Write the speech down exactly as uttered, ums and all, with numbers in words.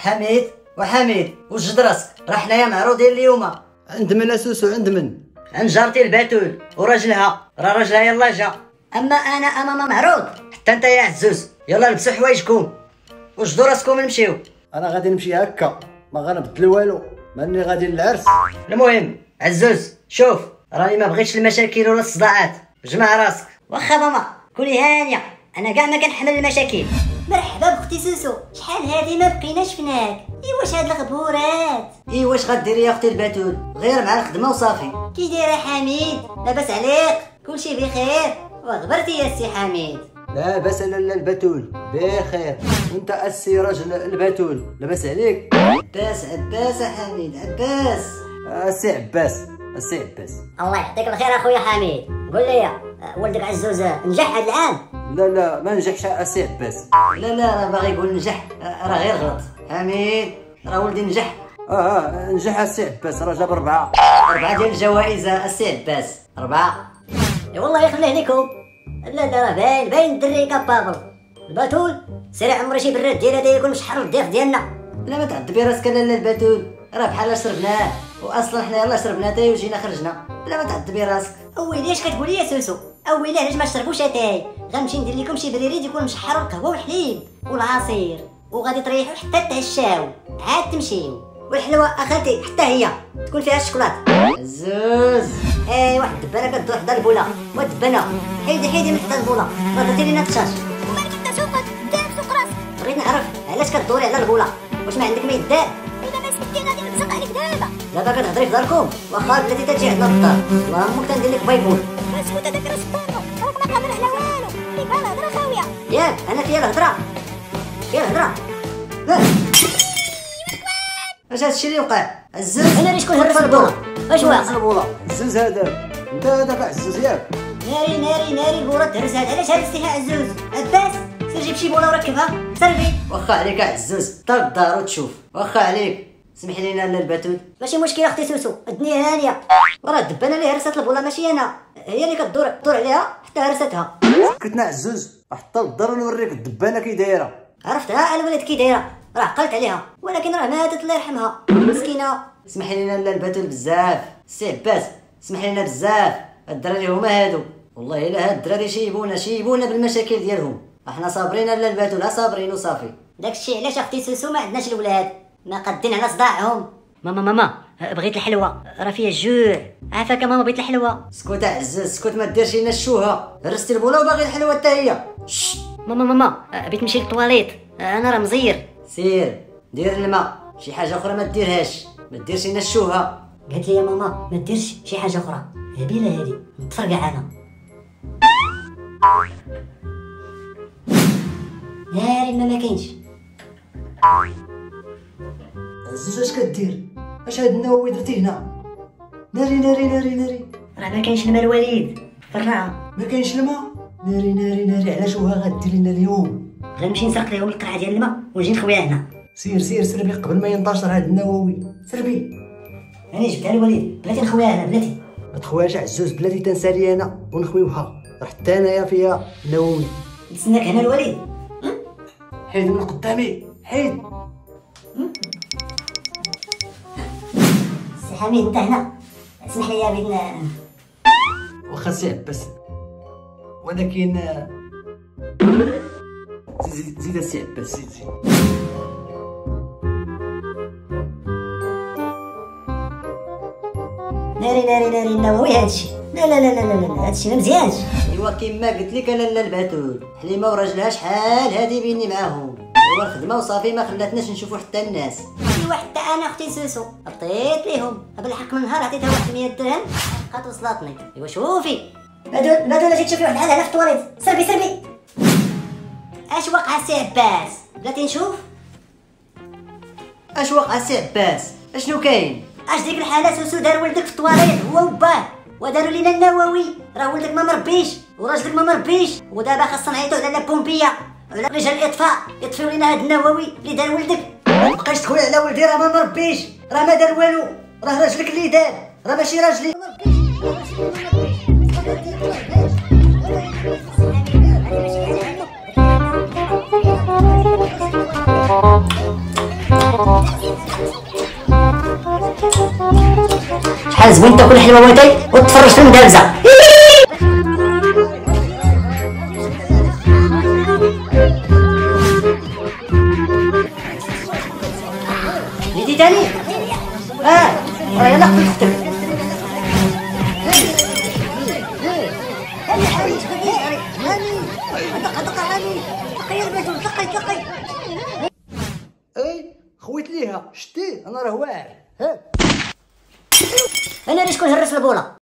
حميد وحميد وجد راسك، راه حنايا معروضين اليوم. عند من اسوسو؟ عند من؟ عند جارتي البتول وراجلها، راه راجلها يلا جا. اما انا امام معروض، حتى انت يا عزوز يلا لبسوا حوايجكم وجدوا راسكم نمشيو. انا غادي نمشي هكا، ما غنبدل والو، ماني غادي للعرس. المهم عزوز شوف، راني ما بغيتش المشاكل ولا الصداعات، جمع راسك. واخا ماما كوني هانيه، انا كاع ما كنحمل المشاكل. مرحبا بختي سوسو، شحال هادي ما بقينا شفناك. ايواش هاد الغبورات؟ اي واش غديري يا اختي البتول؟ غير مع الخدمه وصافي. كي داير حميد؟ لاباس عليك؟ كلشي بخير؟ وغبرتي يا سي حميد؟ لا باس لالا البتول بخير. وانت السي راجل البتول لاباس عليك؟ عباس عباس حميد عباس. السي عباس السي عباس. الله يعطيك الخير اخويا حميد. قول لي ولدك عزوز نجح هاد العام؟ لا لا ما نجحش السي عباس. لا لا راه باغي يقول نجح، راه غير غلط. حميد راه ولدي نجح. اه اه نجح السي عباس، راه جاب ربعه اربعه ديال الجوائز السي عباس، اربعه. يا والله يخليه لكم. لا لا راه باين باين الدري كابابل. البتول سير عمري شي براد ديال هذا يكون مشحر الضيف ديالنا. لا ما تعذبي راسك لالا البتول، راه بحال شربناه، واصلا حنا يلاه شربنا تاي وجينا خرجنا. لا ما تعذبي راسك. اويلي اش كتقولي يا سوسو؟ اويلي علاش ما تشربوش اتاي؟ غنمشي ندير لكم شي بريريد يكون مشحر والقهوه والحليب والعصير، وغادي تريحوا حتى تعشاو عاد تمشيو. والحلوه اخالتي حتى هي تكون فيها الشكلاط. عزوز اي واحد الدبانه كدور حدا البوله، والدبانه حيدي حيدي من حدا البوله، راه درتي لينا التشاش. ومالك انت سوقك داير سوق راسك؟ بغيت نعرف علاش كدوري على البوله، واش ما عندك ما يدار؟ الا ما سكتي غادي نبزق عليك دابا. دابا كتهضري في داركم، واخا بلاتي تجي عندنا للدار، اللهم كندير لك بايبول. اسكت هذاك راس الطارو، راك ما قادر على والو، اللي بحال الهضره خاويه. ياك انا فيا الهضره، فيا الهضره. اش هادشي اللي وقع؟ عزوز انا اللي شكون هرس البوله؟ اش واقع؟ البوله عزوز هذا، انت هذاك عزوز ياك؟ ناري ناري ناري البوله تهرسات. علاش هرستيها عزوز؟ عباس سير جيب شي بوله وركبها سربي. واخا عليك عزوز، طلق الدار وتشوف. واخا عليك، سمح لينا لالا البتول. ماشي مشكل اختي سوسو، الدنيا هانيه. وراه الدبانه اللي هرست البوله ماشي انا، هي اللي كدور تدور عليها حتى هرستها. سكتنا عزوز، حتى للدار ونوريك الدبانه كي دايره. عرفتها الولد كي دايره، راه عقلت عليها، ولكن راه ماتت الله يرحمها مسكينه. سمح لينا لالا البتول بزاف، السي عباس سمح لينا بزاف. الدراري هما هادو، والله الا هاد الدراري شيبونا شيبونا بالمشاكل ديالهم. احنا صابرين لالا البتول، صابرين وصافي. داكشي علاش اختي سوسو ما عندناش الولاد، ما قادين على صداعهم. ماما ماما بغيت الحلوه، راه فيها الجوع. عافاك ماما بغيت الحلوه. اسكت عزوز اسكت، ما ديرش لنا الشوهه. هرستي البوله وباغي الحلوه حتى هي. ماما ماما بغيت نمشي للطواليت، انا راه مزير. سير دير الماء، شي حاجه اخرى ما ديرهاش، ما ديرش لنا الشوهه. قالت لي يا ماما ما ديرش شي حاجه اخرى، هبيله هادي نتفرقع انا. ناري ما ما كاينش. عزوز اش كدير؟ اش هاد النووي درتي هنا؟ ناري ناري ناري ناري، راه ما كاينش الماء الوليد فرعها. ما كاينش الماء. ناري ناري ناري، على شوها غدير لنا اليوم؟ غنمشي نسرق لهم القرعه ديال الماء ونجي نخويها هنا. سير سير سربي قبل ما ينتشر هاد النووي، سربي. انا جبتها الوليد، بلاتي نخويها هنا بلاتي. ما تخويهاش عزوز، بلاتي تنسالي انا ونخويوها، راه حتى انايا فيها نووي. نتسناك هنا الوليد. حيد من قدامي حيد. سي حميد انت هنا، اسمح لي يا بين. واخا سي عباس، ولكن زيد زيد السي عباس زيد زيد. ناري ناري ناري النووي هادشي. لا لا لا لا لا لا هادشي ما مزيانش. ايوا كيما قلت لك انا لالا البتول، حليمه وراجلها شحال هادي بيني معاهم، ايوا الخدمه وصافي ما خلاتناش نشوفوا حتى الناس. ايوا حتى انا اختي سوسو عطيت ليهم بالحق، من نهار عطيتها واحد مية درهم بقات وصلاتني. ايوا شوفي بدول بدول جيت تشوفي واحد الحال هنا في الطواليت. سربي سربي. اش وقع سي عباس؟ بلاتي نشوف. اش وقع سي عباس؟ اشنو كاين؟ اش ديك الحاله سوسو دار ولدك في الطواليت هو وباه، وداروا لينا النووي. راه ولدك ما مربيش وراجلك ما مربيش، ودابا خاصنا نعيطوا على البومبيه على رجال الاطفاء يطفيو لينا هاد النووي اللي دار ولدك. ما تبقايش تخوي على ولدي، راه ما مربيش، راه ما دار والو، راه راجلك اللي دار، راه ماشي راجلي. Thank you. شحال زوين تاكل حلوه مويتي وتفرج في المدابزه. جيتي تاني؟ اه راه يلا قبل اختك. هاني هاني هاني هاني دقه دقه هاني دقه يا الباتول دقه دقه. اي خويت ليها شتي انا راه واعر. ها انا اللي شكون هرس البوله.